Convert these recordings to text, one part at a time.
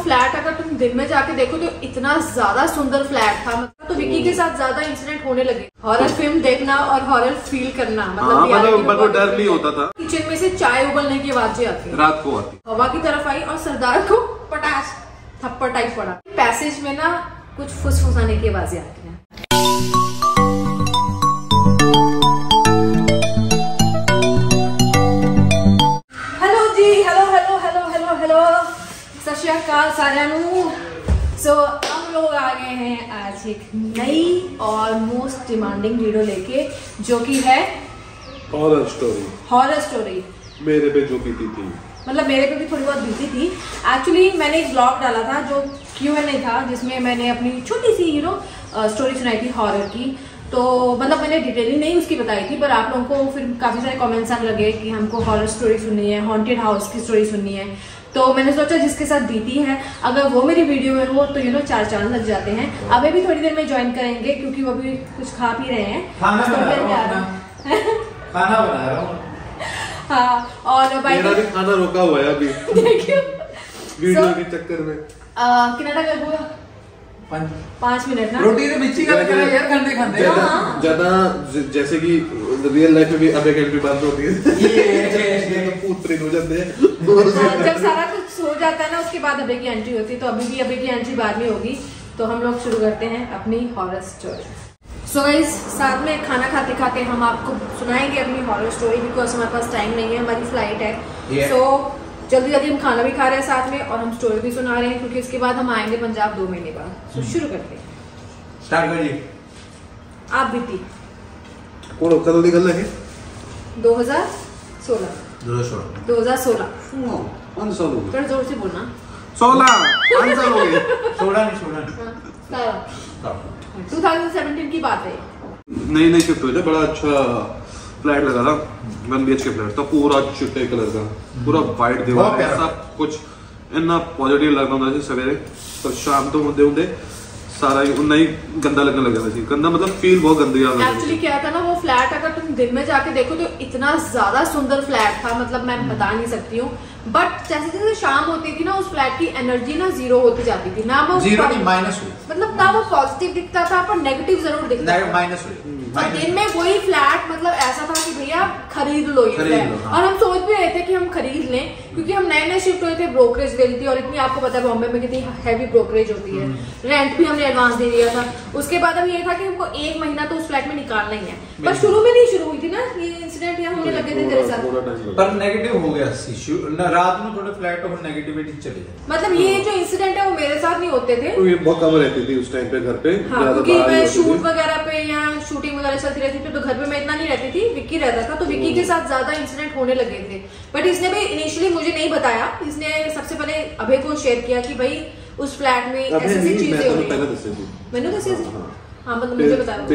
Flat अगर तुम दिन में जाके देखो तो इतना ज्यादा सुंदर फ्लैट था, मतलब तो विक्की के साथ ज्यादा इंसिडेंट होने लगे। हॉरर फिल्म देखना और हॉरर फील करना, मतलब डर नहीं होता था। किचन में से चाय उबलने की आवाजें आती, रात को आती। हवा की तरफ आई और सरदार को पटास थप्पड़ टाइप पड़ा। पैसेज में ना कुछ फुसफुसाने की आवाजें आती हैं। हेलो जी, hello hello hello hello hello, सत श्री अकाल साਰਿਆਂ ਨੂੰ। सो हम लोग आ गए हैं आज एक नई और मोस्ट डिमांडिंग वीडियो लेके, जो कि है हॉरर स्टोरी। हॉरर स्टोरी मेरे पे जो बीती थी, मतलब मेरे पे भी थोड़ी बहुत बीती थी। एक्चुअली मैंने एक ब्लॉग डाला था जो Q&A था, जिसमें मैंने अपनी छोटी सी स्टोरी सुनाई थी हॉरर की। तो मतलब मैंने डिटेली नहीं उसकी बताई थी, पर आप लोगों को फिर काफी सारे कमेंट्स आने लगे कि हमको हॉरर स्टोरी सुननी है, हॉन्टेड हाउस की स्टोरी सुननी है। तो मैंने सोचा जिसके साथ बीती है अगर वो मेरी वीडियो में हो तो 4 चांद लग जाते हैं। अभी भी थोड़ी देर में ज्वाइन करेंगे क्योंकि वो भी कुछ खा पी रहे हैं। खाना बना रहा हूँ। हाँ, और मेरा भी खाना रोका हुआ है अभी वीडियो के चक्कर में। कितना टाइम लगेगा? 5 मिनट ना। रोटी तो मिर्ची का यार खाते खाते ज्यादा जैसे कि रियल लाइफ में भी अब एक एंट्री बात होती है, ये पूत प्रेम हो जाते हैं। जब सारा कुछ हो जाता है ना उसके बाद अबे की एंट्री होती है। तो अभी भी अबे की एंट्री बाद में होगी। तो हम लोग शुरू करते हैं अपनी हॉरर स्टोरी। सो गाइस, साथ में खाना खाते खाते हम आपको सुनाएंगे अपनी हॉरर स्टोरी, बिकॉज हमारे पास टाइम नहीं है, हमारी फ्लाइट है। सो जल्दी जल्दी हम खाना भी खा रहे हैं साथ में और हम स्टोरी भी सुना रहे हैं, क्योंकि इसके बाद हम आएंगे पंजाब 2 महीने बाद। सो शुरू करते हैं। स्टार्ट करिए। आप बीती कौन कल निकल रहे हैं? 2016 5 साल हो गए। थोड़ा जोर से बोलना। 16 5 साल हो गए। 16 2017 की बात है। नई शिफ्ट हुई थी, बड़ा अच्छा फ्लैट लगा था, 1 BHK फ्लैट था, पूरा चिट्टे कलर का, पूरा वाइट दीवार, सब कुछ इतना पॉजिटिव लग रहा था सवेरे। तो शाम तो होते सारा ही गंदा लगने लगा था। गंदा मतलब फील बहुत गंदी आ रही थी। एक्चुअली क्या था ना, वो फ्लैट अगर तुम दिन में जाके देखो तो इतना ज्यादा सुंदर फ्लैट था, मतलब मैं बता नहीं सकती हूँ। बट जैसे जैसे शाम होती थी ना, उस फ्लैट की एनर्जी ना 0 होती जाती थी ना। वो जीरो नहीं, माइनस हुई। मतलब ना वो पॉजिटिव दिखता था पर नेगेटिव जरूर दिखता था। माइनस हुई। और दिन में वही फ्लैट मतलब ऐसा था कि भैया खरीद लो ये फ्लैट। और हम सोच भी रहे थे कि हम खरीद लें, क्योंकि हम नए शिफ्ट हुए थे, ब्रोकरेज दे दी थी। और इतनी आपको पता है बॉम्बे में कितनी हैवी ब्रोकरेज होती है। रेंट भी हमने एडवांस दे दिया था। उसके बाद अब ये था कि हमको 1 महीना तो उस फ्लैट में निकालना ही है। पर शुरू में नहीं शुरू हुई थी ना ये इंसिडेंट, यहाँ होने लगे थे तेरे साथ, पर नेगेटिव हो गया रात में थोड़े फ्लैट और नेगेटिविटी चली गई। मतलब ये जो इंसिडेंट है वो मेरे साथ नहीं होते थे। तो ये बहुत कम रहती थी उस टाइम पे घर पे। हाँ, क्योंकि मैं शूट वगैरह पे या शूटिंग वगैरह चलती रहती थी, तो घर पे मैं इतना नहीं रहती थी, विक्की रहता था। तो विक्की के साथ ज्यादा इंसिडेंट होने लगे थे। बट इसने भी इनिशियली मुझे नहीं बताया। इसने सबसे पहले अभय को शेयर किया कि भाई उस फ्लैट में ऐसी चीजें हो रही है। मैंने दसी थी। हाँ, मतलब मुझे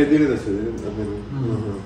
बताया।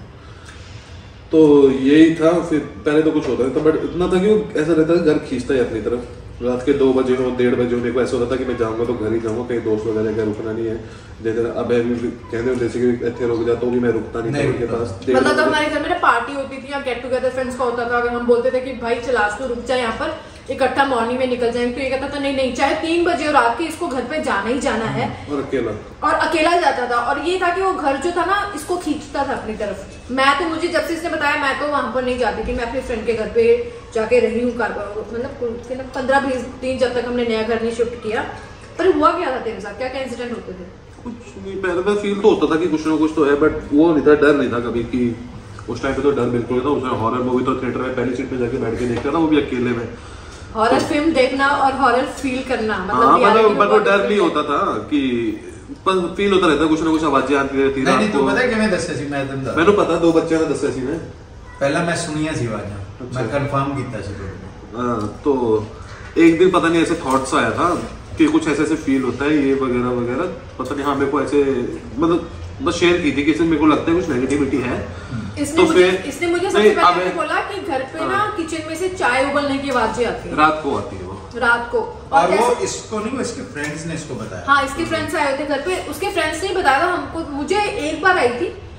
तो यही था। फिर पहले तो कुछ होता नहीं था, बट इतना था कि वो ऐसा रहता था घर खींचता है अपनी तरफ। रात के 2 बजे हो, 1:30 बजे हो, मेरे को ऐसा होता था कि मैं जाऊंगा तो घर ही जाऊंगा, कहीं दोस्त वगैरह का रुकना नहीं है। जैसे अब कहते जैसे कि इतने रुक जाता हूँ, मैं रुकता नहीं था उनके पास। मतलब तो हमारे घर में पार्टी होती थी या गेट टुगेदर फ्रेंड्स का होता था, अगर हम बोलते थे कि भाई चला तो रुक जाए यहाँ पर, इकट्ठा मॉर्निंग में निकल जाएंगे, तो ये कहता था नहीं चाहे 3 बजे और रात के इसको घर पे जाना ही जाना है। और अकेला जाता था। और ये था कि वो घर जो था ना इसको खींचता था अपनी तरफ। मैं तो मुझे जब से इसने बताया मैं तो वहां पर नहीं जाती थी, मैं अपने फ्रेंड के घर पे जाके रही हूँ। मतलब 15-20 दिन जब तक हमने नया घर नहीं शिफ्ट किया। पर हुआ क्या था तेरे साथ, क्या क्या इंसिडेंट होते थे? कुछ नहीं, पहले फील तो होता था कि कुछ ना कुछ तो है, बट वो नहीं था, डर नहीं था कभी कि उस टाइम पे तो डर बिल्कुल नहीं था। उसमें हॉरर मूवी तो थिएटर में पहली सीट पे जाके बैठ के देखता था, वो भी अकेले में। हॉरर फिल्म देखना और हॉरर फील करना, मतलब वो डर नहीं होता था कि फील होता रहता, कुछ ना कुछ आवाजें आती रहती। नहीं तू पता है किवें दस्या सी मैंने पता 2 बच्चों ने दस्या सी ने पहला मैं सुनिया सी आवाज़ां, मैं कंफर्म कीता सी। तो एक दिन पता नहीं ऐसे थॉट्स आया था कि कुछ ऐसे फील होता है ये वगैरह वगैरह, पता नहीं। हाँ, मेरे को ऐसे मतलब बस शेयर की थी कि मेरे को लगता है कुछ नेगेटिविटी है। इसने मुझे सबसे पहले बोला कि घर पे ना किचन में से चाय उबलने की आवाजें आती है, रात को आती है वो, रात को। और वो इसको नहीं, वो इसके फ्रेंड्स ने इसको बताया। हाँ, इसके फ्रेंड्स आए थे घर पे। उसके फ्रेंड्स ने बताया था हमको। मुझे एक बार आई थी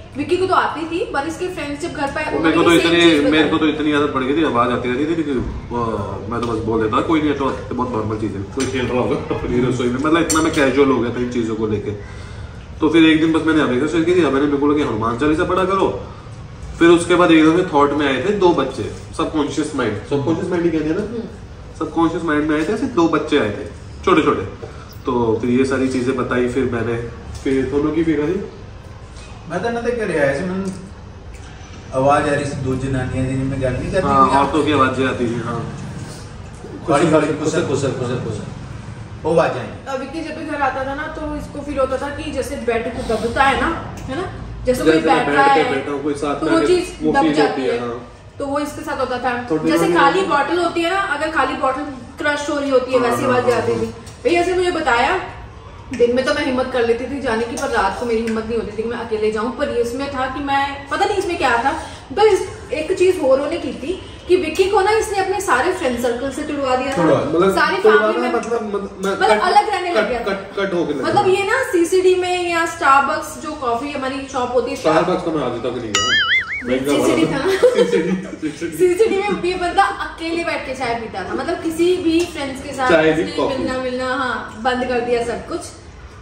विक्की को तो आती थी, पर इसके फ्रेंड्स जब घर पे आए मेरे को तो इतनी आदत पड़ गई थी, आवाज आती रहती थी कि मैं तो बस बोल देता कोई नहीं है, तो बहुत नॉर्मल चीज है, कोई खेल रहा होगा अपनी रसोई में, मतलब इतना मैं कैजुअल हो गया था इन चीजों को लेके। तो फिर एक दिन बस मैंने अभी शेयर की थी, मैंने बोला कि हनुमान चालीसा पढ़ा करो। फिर उसके बाद एकदम से थॉट में आए थे 2 बच्चे, सबकॉन्शियस माइंड ही कहते हैं ना, सबकॉन्शियस माइंड में आए थे ऐसे 2 बच्चे आए थे छोटे छोटे। तो फिर ये सारी चीजें बताई, फिर मैंने फिर दोनों की फिर मैं तो ना देख कर आया मैं आवाज आ रही थी 2 जनानियां जी में गल नहीं करती, हां औरतों की आवाजें आती थी। हां खाली कुसर वो आवाज आई। विक्की जब भी घर आता था ना तो इसको फील होता था कि जैसे बेड को दबता है ना, है ना, जैसे कोई बैठ रहा है कोई साथ तो वो चीज दब जाती है। तो वो इसके साथ होता था, जैसे खाली बॉटल होती है ना, अगर खाली बॉटल क्रश हो रही होती है वैसी आवाज आती थी। भैया ऐसे मुझे बताया, दिन में तो मैं हिम्मत कर लेती थी जाने की, पर रात को मेरी हिम्मत नहीं होती थी कि मैं अकेले जाऊं। पर इसमें था कि मैं पता नहीं इसमें क्या था, बस एक चीज और होने की थी कि विक्की को ना इसने अपने सारे फ्रेंड सर्कल से टुड़वा दिया था, सारी फैमिली में मतलब अलग रहने लग गया था। मतलब ये ना सीसीडी में या स्टारबक्स जो कॉफी हमारी शॉप होती है, स्टारबक्स को मैं आज तक नहीं गया, सीसीडी था ना सीसीडी में ये बंदा अकेले बैठ के चाय पीता था, मतलब किसी भी फ्रेंड्स के साथ मिलना हाँ बंद कर दिया सब कुछ।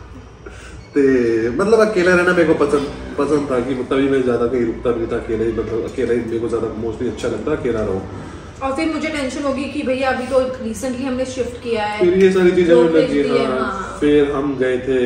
मतलब अकेला रहना मेरे को पसंद था कि तभी मैं ज्यादा कहीं रुकता भी था अकेले, मतलब अकेला ही मेरे को ज्यादा मोस्टली अच्छा लगता है, अकेला रहूं। और फिर मुझे टेंशन होगी कि भैया अभी तो रिसेंटली हमने शिफ्ट किया है, फिर ये सारी चीजें होने लगी। हाँ। फिर हम गए थे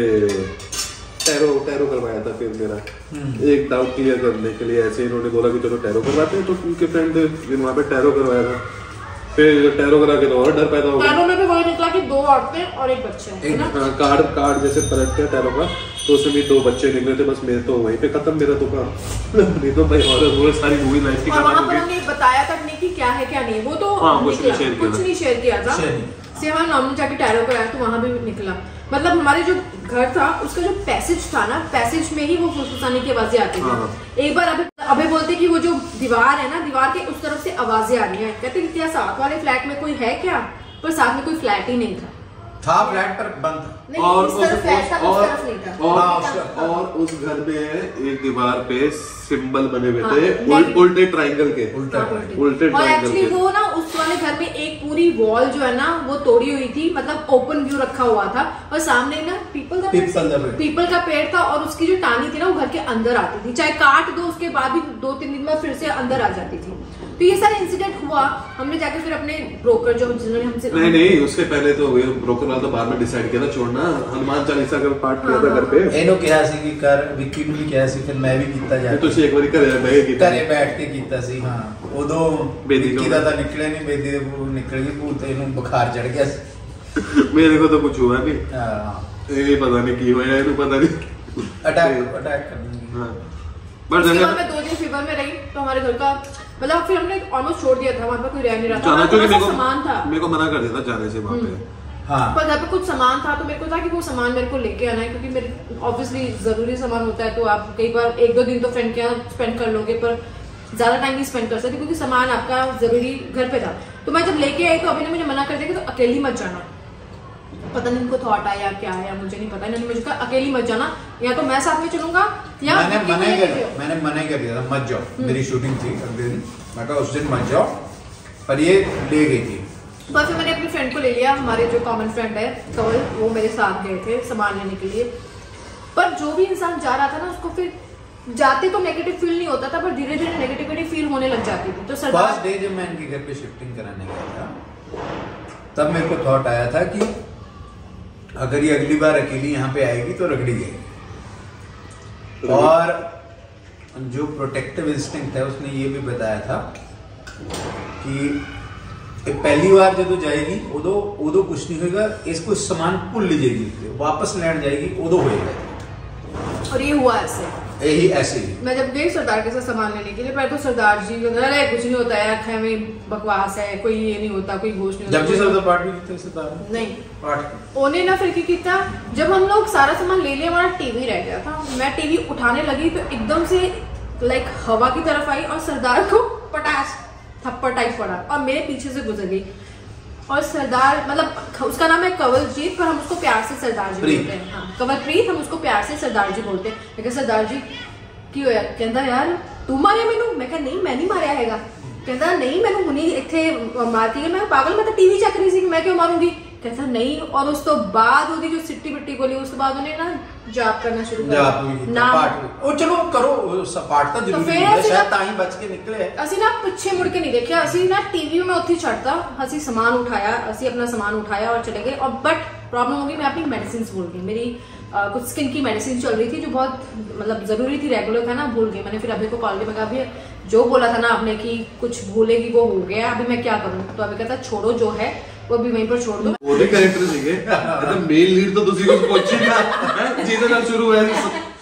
टैरो करवाया था फिर मेरा एक डाउट क्लियर करने के लिए, ऐसे इन्होंने बोला कि चलो टैरो करवाते हैं, तो उनके फ्रेंड थे वहाँ पे टैरो करवाया था। फिर टैरो करा के तो और डर पैदा हो गया। टैरो में भी वही निकला कि 2 औरतें और एक बच्चा है ना, कार्ड जैसे पलट गया टैरो का, तो उसमें भी 2 बच्चे निकले थे, बस मेरे तो वहीं पे खत्म, मेरा तो काम नहीं तो भाई और सारी मूवी लाइफ की। और वहाँ पर हमने बताया तक नहीं कि क्या है क्या नहीं, वो तो कुछ नहीं शेयर किया था, सिर्फ हम नॉर्मल जाके टैरो कराया तो वहाँ भी निकला। मतलब हमारे जो घर था उसका जो पैसेज था ना, पैसेज में ही वो फुसफुसाने की आवाजें आती थी। एक बार अभी बोलते कि वो जो दीवार है ना, दीवार के उस तरफ से आवाजें आ रही हैं, कहते क्या साथ वाले फ्लैट में कोई है क्या, पर साथ में कोई फ्लैट ही नहीं था फ्लैट पर बंद नहीं, और उस तरफ नहीं था। और उस घर में एक दीवार पे सिंबल बने हुए थे उल्टे ट्रायंगल के, उल्टे और एक्चुअली वो ना उस वाले घर में एक पूरी वॉल जो है ना वो तोड़ी हुई थी, मतलब ओपन व्यू रखा हुआ था, और सामने ना पीपल का पेड़ था, और उसकी जो टानी थी ना वो घर के अंदर आती थी, चाहे काट दो उसके बाद भी 2-3 दिन में फिर से अंदर आ जाती थी। तो ये सारा इंसिडेंट हुआ, हमने जाके फिर अपने ब्रोकर जो जिन्होंने हमसे नहीं उसके पहले तो ब्रोकर वाला तो बाद में डिसाइड किया था छोड़ना, हनुमान चालीसा का पाठ किया था घर पे, ਇਹਨੂੰ ਕਿਹਾ ਸੀ ਕਿ ਕਰ ਵਿੱਕੀ ਨੂੰ ਵੀ ਕਿਹਾ ਸੀ, ਫਿਰ ਮੈਂ ਵੀ ਕੀਤਾ ਜਾ ਕੇ ਤੁਸੀਂ ਇੱਕ ਵਾਰੀ ਘਰੇ ਬੈਠ ਕੇ ਕੀਤਾ ਸੀ। ਹਾਂ ਉਦੋਂ ਵਿੱਕੀ ਦਾ ਤਾਂ ਨਿਕਲਿਆ ਨਹੀਂ, ਬੇਦੀ ਦੇ ਨਿਕਲ ਗਈ ਭੂਤ, ਇਹਨੂੰ ਬੁਖਾਰ ਚੜ ਗਿਆ ਸੀ। ਮੇਰੇ ਕੋ ਤਾਂ ਕੁਝ हुआ नहीं, हां ਇਹ ਪਤਾ ਨਹੀਂ ਕੀ ਹੋਇਆ, ਇਹਨੂੰ ਪਤਾ नहीं अटैक करनी। हां बट जब मैं 2 दिन फीवर में रही तो हमारे घर का मतलब फिर हमने ऑलमोस्ट छोड़ दिया था, वहाँ पर कोई रह नहीं रहा था, क्योंकि सामान था, मेरे को मना कर दिया था जाने से वहाँ पे। हाँ। पर घर पे कुछ सामान था तो मेरे को था कि वो सामान मेरे को लेके आना है, क्योंकि मेरे ऑब्वियसली जरूरी सामान होता है, तो आप कई बार 1-2 दिन तो फ्रेंड के यहाँ स्पेंड कर लोगे, पर ज्यादा टाइम नहीं स्पेंड कर सकते क्योंकि सामान आपका जरूरी घर पे था। तो मैं जब लेके आई तो अभी ने मुझे मना कर दिया कि तो अकेली मत जाना, पता नहीं उनको थॉट आया क्या आया मुझे नहीं पता, इन्होंने मुझे कहा अकेली मत जाना, या तो मैं साथ में चलूंगा या मैंने मना कर दिया था मत जाओ, मेरी शूटिंग थी अगले दिन, मैं कहा उस दिन मत जाओ, पर ये ले गई थी। बस फिर मैंने अपने फ्रेंड को ले लिया, हमारे जो कॉमन फ्रेंड है कवल, वो मेरे साथ गए थे सामान लेने के लिए। पर जो भी इंसान जा रहा था ना उसको फिर जाते तो नेगेटिव फील नहीं होता था, पर धीरे धीरे नेगेटिविटी फील होने लग जाती थी। तो फर्स्ट डे जब मैं इनके घर पे शिफ्टिंग कराने गया था तब मेरे को थॉट आया था कि अगर ये अगली बार अकेली यहाँ पे आएगी तो रगड़ी गई। और जो प्रोटेक्टिव इंस्टिंक्ट है उसने ये भी बताया था कि पहली बार जो जाएगी उदो कुछ नहीं होगा, इसको सामान भूल लीजिएगी, वापस लैंड जाएगी उदो होएगा। और ये हुआ ऐसे ही मैं जब गई सरदार के साथ सामान लेने के लिए, पहले तो सरदार जी अरे कुछ नहीं होता है, खाए में बकवास है, कोई ये नहीं होता, कोई घोष नहीं होता। जब जी सरदार पार्ट भी थे सरदार नहीं पार्ट ओने ना फिर क्या, जब हम लोग सारा सामान ले लिया हमारा टीवी रह गया था, मैं टीवी उठाने लगी तो एकदम से लाइक हवा की तरफ आई और सरदार को पटास थप्पड़ टाइप पड़ा और मेरे पीछे से गुजर गई। और सरदार मतलब उसका नाम है कंवलजीत, पर हम उसको प्यार से सरदार जी बोलते हैं। हाँ कंवलप्रीत, हम उसको प्यार से सरदार जी बोलते हैं। लेकिन सरदार जी ਕੀ ਹੋਇਆ? ਕਹਿੰਦਾ ਯਾਰ ਤੂੰ ਮਾਰਿਆ ਮੈਨੂੰ? ਮੈਂ ਕਿਹਾ ਨਹੀਂ ਮੈਂ ਨਹੀਂ ਮਾਰਿਆ ਹੈਗਾ। ਕਹਿੰਦਾ ਨਹੀਂ ਮੈਨੂੰ ਹੁਣੀ ਇੱਥੇ ਮਾਰਤੀ ਹੈ। ਮੈਂ ਪਾਗਲ, ਮੈਂ ਤਾਂ ਟੀਵੀ ਚੱਕ ਰਹੀ ਸੀ, ਮੈਂ ਕਿਉਂ ਮਾਰੂੰਗੀ? ਕਹਿੰਦਾ ਨਹੀਂ। ਔਰ ਉਸ ਤੋਂ ਬਾਅਦ ਉਹਦੀ ਜੋ ਸਿੱਟੀ ਬਿੱਟੀ ਗੋਲੀ, ਉਸ ਤੋਂ ਬਾਅਦ ਉਹਨੇ ਨਾ ਜਾਪ ਕਰਨਾ ਸ਼ੁਰੂ ਕਰ ਦਿੱਤਾ। ਉਹ ਚਲੋ ਕਰੋ ਸਪਾਟ ਤਾਂ ਜ਼ਰੂਰੀ ਹੈ, ਸ਼ਾਇਦ ਤਾਂ ਹੀ ਬਚ ਕੇ ਨਿਕਲੇ। ਅਸੀਂ ਨਾ ਪਿੱਛੇ ਮੁੜ ਕੇ ਨਹੀਂ ਦੇਖਿਆ, ਅਸੀਂ ਨਾ टीवी में ਉੱਥੇ ਛੱਡਤਾ, ਅਸੀਂ ਸਮਾਨ ਉਠਾਇਆ, ਅਸੀਂ अपना सामान उठाया और चले गए। और बट प्रॉब्लम होगी, मैं अपनी मेडिसिन भूल गई। मेरी कुछ स्किन की मेडिसिन चल रही थी जो बहुत मतलब जरूरी थी, रेगुलर था ना, भूल गई। मैंने फिर अभी को कॉल किया, मैं कहा अभी जो बोला था ना आपने कि कुछ भूलेगी वो हो गया, अभी मैं क्या करूं? तो अभी कहता छोड़ो जो है वो भी वहीं पर छोड़ दो। वो भी कैरेक्टर सीखे मतलब मेन लीड तो तुसी कुछ पहुंची ना सीजन अब शुरू है।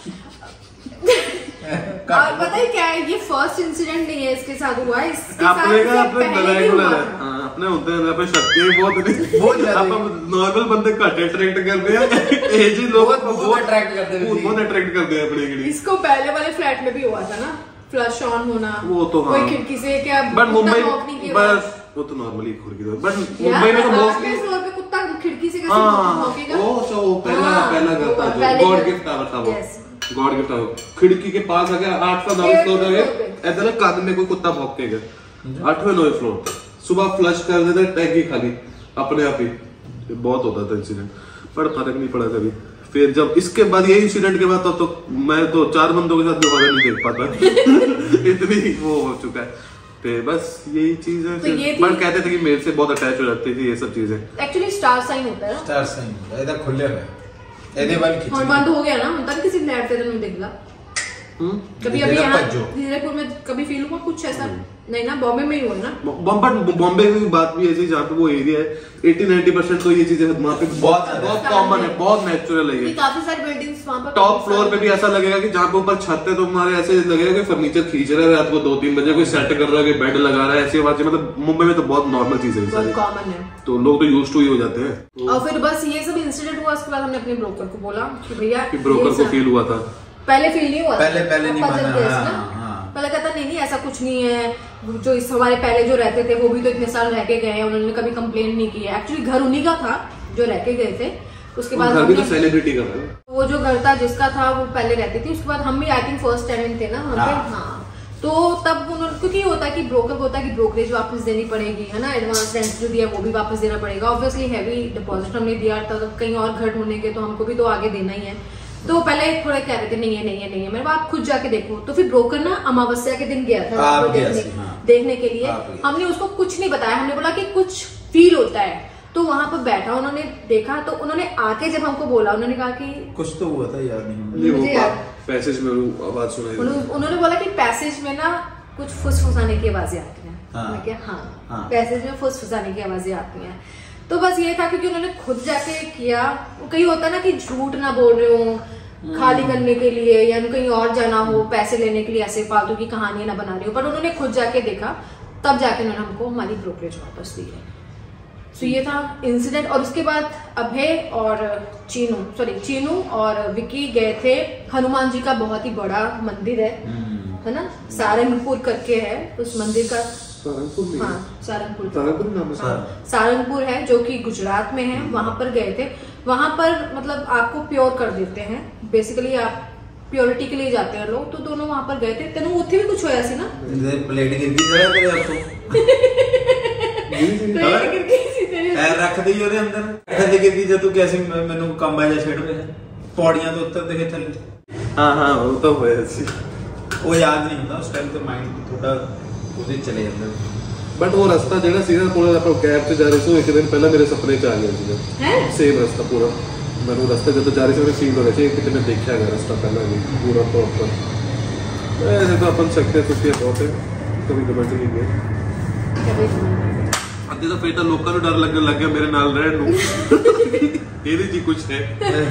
और पता है क्या है, ये फर्स्ट इंसिडेंट नहीं है इसके साथ हुआ है, इसके साथ अपने का पहले भी हुआ था। अपने होते हैं अपने शक्ति बहुत आप नॉर्मल बंदे घट अट्रैक्ट करते हैं, एजी लोग बहुत अट्रैक्ट करते हैं, बहुत अट्रैक्ट करते हैं अपने। इसको पहले वाले फ्लैट में भी हुआ था ना, फ्लश ऑन होना, वो तो कोई खिड़की से क्या, बट मुंबई बस वो तो नॉर्मली खुद की, बट मुंबई में तो मोस्टली फ्लोर पे कुत्ता खिड़की से कैसे भौंकेगा? वो पहला घर था जो गॉड गिफ्ट टावर था, वो गॉड गिफ्ट टावर खिड़की के पास आ गया, 8वां 9वां फ्लोर पे ऐसा ना कान में कोई कुत्ता भौंकेगा। 8वें 9वें फ्लोर पे सुबह फ्लश कर देते टैंकी खाली अपने आप ही, बहुत होता था इंसिडेंट, पर फर्क नहीं पड़ा कभी। फिर जब इसके बाद यही इंसिडेंट के बाद तो मैं तो 4 बंदों के साथ भी हॉरर नहीं देख पाता इतनी वो हो चुका है। फिर बस यही चीज है। तो बट कहते थे कि मेरे से बहुत अटैच हो जाती थी ये सब चीजें। एक्चुअली स्टार साइन होता है ना, स्टार साइन ਇਹਦਾ ਖੁੱਲੇ ਹੋਇਆ ਇਹਦੇ ਵੱਲ ਖਿੱਚ और बंद हो गया ना, हम तक किसी फ्लैट से नहीं दिखला। कभी अभी यहाँ हीरापुर में कभी फील हुआ कुछ ऐसा? नहीं ना, बॉम्बे में ही हुआ ना। बॉम्बे की बात भी ऐसी जहाँ पे वो एरिया है 80-90% तो ये चीजें वहाँ पे बहुत कॉमन है, बहुत नेचुरल है ये। काफी सारी बिल्डिंग्स वहाँ पर टॉप फ्लोर पे भी ऐसा लगेगा कि जहाँ पे ऊपर छत है तो हमारे ऐसे लगेगा कि फर्नीचर खींच रहा है रात को 2-3 बजे, कोई सेट कर रहा है, बेड लगा रहा है, ऐसी बात। मतलब मुंबई में तो बहुत नॉर्मल चीज है, बहुत कॉमन है, तो लोग तो यूज्ड टू ही हो जाते हैं। और फिर बस ये सब इंसिडेंट हुआ, उसके बाद हमने अपने ब्रोकर को बोला कि भैया, ब्रोकर को फील हुआ था, पहले फील नहीं हुआ, पहले नहीं माना। पहले कहता नहीं ऐसा कुछ नहीं है, जो इस हमारे पहले जो रहते थे वो भी तो इतने साल रह के गए हैं, उन्होंने कभी कंप्लेन नहीं की है। एक्चुअली घर उन्हीं का था जो रह के गए थे, उसके बाद घर भी तो सेलिब्रिटी का था, वो जो घर था जिसका था वो पहले रहती थी, उसके बाद हम भी आई थिंक फर्स्ट टाइम थे ना वहाँ पे। हाँ, तो तब उन्होंने, क्योंकि होता है कि ब्रोकर को होता है कि ब्रोकरेज वापस देनी पड़ेगी, है ना, एडवांस रेंट जो दिया वो भी वापस देना पड़ेगा, ऑब्वियसली हैवी डिपॉजिट हमने दिया था, कहीं और घर ढूंढने के तो हमको भी तो आगे देना ही है। तो पहले थोड़े कह रहे थे नहीं है, मैंने आप खुद जाके देखो। तो फिर ब्रोकर ना अमावस्या के दिन गया था देखने के लिए। हमने उसको कुछ नहीं बताया, हमने बोला कि कुछ फील होता है, तो वहां पर बैठा, उन्होंने देखा, तो उन्होंने आके जब हमको बोला, उन्होंने कहा कि कुछ तो हुआ था, याद नहीं मुझे याद, पैसेज में आवाज सुनाई, उन्होंने बोला कि पैसेज में ना कुछ फुसफुसाने की आवाजें आती हैं। मैं क्या हाँ, पैसेज में फुसफुसाने की आवाजें आती हैं। तो बस ये था क्योंकि उन्होंने खुद जाके किया। कहीं होता है ना कि झूठ ना बोल रहे हो खाली करने के लिए, या कहीं और जाना हो पैसे लेने के लिए, ऐसे फालतू की कहानियां ना बना रही हो, पर उन्होंने खुद जाके देखा, तब जाके उन्होंने हमको हमारी ब्रोकरेज वापस दी है। तो ये था इंसिडेंट। और उसके बाद अभय और चीनू और विकी गए थे, हनुमान जी का बहुत ही बड़ा मंदिर है ना, सारंगपुर करके है उस मंदिर का, सारंगपुर है जो कि गुजरात में है, वहां पर गए थे। वहां पर मतलब आपको प्योर कर देते हैं, बेसिकली आप प्योरिटी के लिए जाते हैं लोग, तो दोनों वहां पर गए थे। तेनू उत्थे भी कुछ होया सी ना, प्लेट गिर गई जरा तेरे हाथों, प्लेट गिर गई सी तेरे, पैर रख दी ਉਹਦੇ ਅੰਦਰ, ऐसे गिर गई जब तू कैसे ਮੈਨੂੰ ਕੰਬਾ ਜਾ ਛੱਡ ਰਿਹਾ ਪੌੜੀਆਂ ਤੋਂ ਉੱਤਰ ਦੇ ਥੱਲੇ। ਹਾਂ ਉਹ ਤਾਂ ਹੋਇਆ ਸੀ, ਉਹ ਯਾਦ ਨਹੀਂ ਹੁੰਦਾ ਉਸ ਟਾਈਮ ਤੇ, ਮਾਈਂਡ ਥੋੜਾ ਉਹਦੇ ਚਲੇ ਜਾਂਦਾ। बट वो रास्ता ਜਿਹੜਾ ਸੀ ਨਾ ਪੂਰਾ, ਆਪਾਂ ਕੈਬ 'ਚ ਜਾ ਰਹੇ ਸੀ, ਇੱਕ ਦਿਨ ਪਹਿਲਾਂ ਮੇਰੇ ਸੁਪਨੇ 'ਚ ਆ ਗਿਆ ਸੀਗਾ ਸੇਮ ਰਸਤਾ ਪੂਰਾ। ਮੈਨੂੰ ਰਸਤੇ ਜਦੋਂ ਜਾ ਰਹੇ ਸੀ ਉਹਨੇ ਫੀਲ ਹੋ ਰਿਹਾ ਸੀ ਕਿ ਮੈਂ ਦੇਖਿਆ ਗਿਆ ਰਸਤਾ ਪਹਿਲਾਂ ਵੀ ਪੂਰਾ ਪ੍ਰੋਪਰ। ऐसे तो अपन सकते ਤੁਸੀਂ ਬਹੁਤ ਹੈ ਕभी ਕਮੈਂਟ ਨਹੀਂ ਗਏ ਅੱਧੇ ਤਾਂ ਫੇਰ ਤਾਂ ਲੋਕਾਂ ਨੂੰ ਡਰ ਲੱਗਣ ਲੱਗ ਗਿਆ ਮੇਰੇ ਨਾਲ ਰਹਿਣ ਨੂੰ ਇਹਦੇ ਜੀ ਕੁਝ ਹੈ।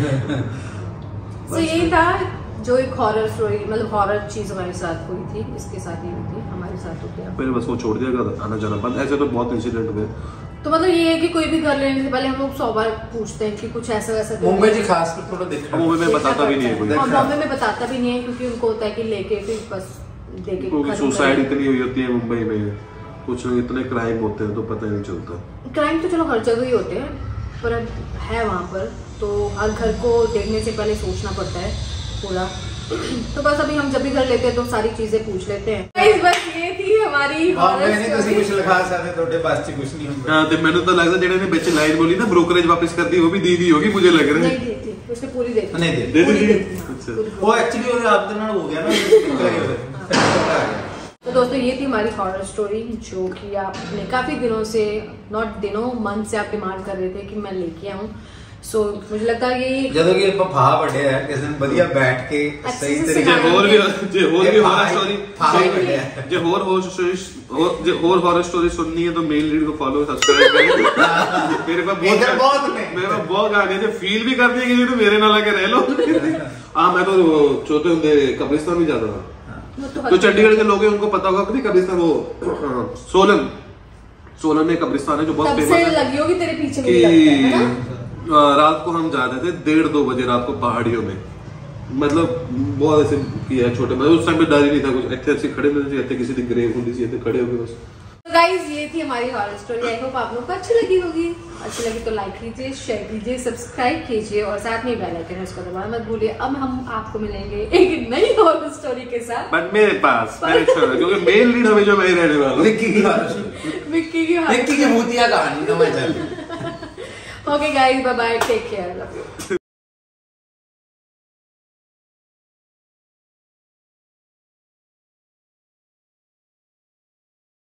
तो यही था जो एक हॉरर स्टोरी, मतलब हॉरर चीज हमारे साथ हुई थी, इसके साथ ही हुई थी, हमारे साथ तो क्या पहले बस वो छोड़ दिया आना जाना बंद। ऐसे तो बहुत इंसिडेंट हुए। तो मतलब ये है कि कोई भी घर लेने से पहले हम लोग 100 बार पूछते हैं कि कुछ ऐसा वैसा। मुंबई जी खास कर थोड़ा देखा, मुंबई में बताता भी नहीं है कोई, और बॉम्बे में बताता भी नहीं है क्योंकि उनको होता है कि लेके फिर बस देके, क्योंकि सुसाइड इतनी हुई होती है मुंबई में, कुछ इतने क्राइम होते हैं तो पता ही नहीं चलता। क्राइम तो चलो हर जगह ही होते हैं, पर है वहाँ पर तो हर घर को देखने से पहले सोचना पड़ता है पूरा। तो बस अभी हम जब भी घर लेते हैं तो सारी चीजें पूछ लेते हैं। गाइस बस ये थी हमारी हॉरर स्टोरी। कुछ लिखा साथे तोड़े पास ची कुछ नहीं होगा। हां तो मैंने तो लगता जेड़े ने बेच लाइन बोली ना ब्रोकरेज वापस कर दी वो भी दी होगी मुझे लग रहा है। नहीं दी थी उसने पूरी दे दी। नहीं दे दी। अच्छा वो एक्चुअली वो आप दिन हो गया ना। तो दोस्तों ये थी हमारी हॉरर स्टोरी जो कि आपने काफी दिनों से नॉट दिनों मंथ से आप डिमांड कर रहे थे कि मैं लेके आऊं। सो मुझे लगता है कि ਜਦੋਂ ਕਿ ਆਪਾਂ ਫਾ ਵੱਡੇ ਆ ਕਿਸੇ ਦਿਨ ਵਧੀਆ ਬੈਠ ਕੇ ਸਹੀ ਤਰੀਕੇ ਜੇ ਹੋਰ ਵੀ ਹੌਰਰ ਸਟੋਰੀ ਜੇ ਹੋਰ ਹੌਰਰ स्टोरी सुननी है तो मेन लीड को फॉलो सब्सक्राइब करें। मेरे पास बहुत गाने थे फील भी करती है कि मेरे नाल आके रह लो। हां मैं तो छोटे होंगे कब्रिस्तान भी जाता था। तो चंडीगढ़ के लोग हैं उनको पता होगा कि कब्रिस्तान वो सोलन में कब्रिस्तान है जो बहुत फेमस है। लगी होगी तेरे पीछे मुझे लगता है ना। रात को हम जाते थे 1:30-2 बजे रात को पहाड़ियों में, मतलब बहुत ऐसे किया छोटे में उस टाइम पे डर ही नहीं था कुछ। ऐसे खड़े में थे किसी दिन ग्रेव होती थी खड़े हो गए बस। तो गाइस ये थी हमारी हॉरर स्टोरी। आई होप आप लोगों को अच्छी लगी होगी। अच्छी लगी तो लाइक कीजिए, शेयर कीजिए, सब्सक्राइब कीजिए और साथ में बेल आइकन उसको दबाना मत भूलिए। अब हम आपको मिलेंगे एक नई हॉरर स्टोरी के साथ बट मेरे पास क्योंकि मेन लीड हमेशा मैं ही रहने वाला। विक्की की भूतिया कहानी तो मैं चल। Okay guys, bye bye, take care, love you.